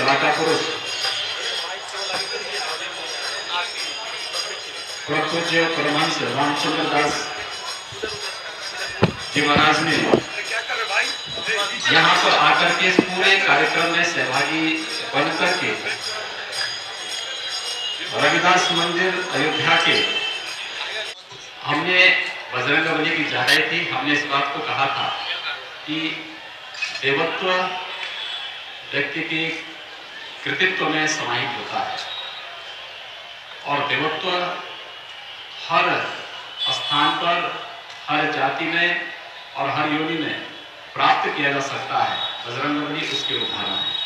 लड़ाका पुरुष पूज्य परमहंस रामचंद्र दास जी महाराज ने यहाँ पर आकर के इस पूरे कार्यक्रम में सहभागी बनकर के रविदास मंदिर अयोध्या के हमने बजरंगबली की जाहिर थी। हमने इस बात को कहा था कि देवत्व व्यक्ति के कृतित्व में समाहित होता है और देवत्व हर स्थान पर, हर जाति में और हर योनि में प्राप्त किया जा सकता है। बजरंगबली उसके उदाहरण है।